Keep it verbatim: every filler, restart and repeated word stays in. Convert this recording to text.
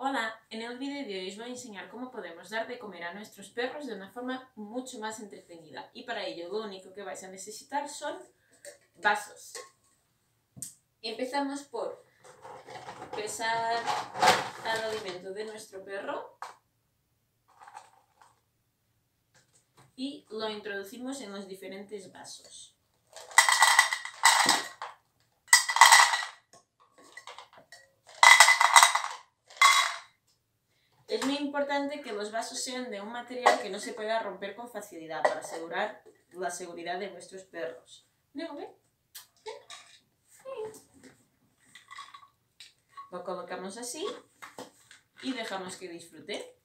Hola, en el vídeo de hoy os voy a enseñar cómo podemos dar de comer a nuestros perros de una forma mucho más entretenida. Y para ello lo único que vais a necesitar son vasos. Empezamos por pesar el alimento de nuestro perro y lo introducimos en los diferentes vasos. Es muy importante que los vasos sean de un material que no se pueda romper con facilidad para asegurar la seguridad de vuestros perros. Lo colocamos así y dejamos que disfrute.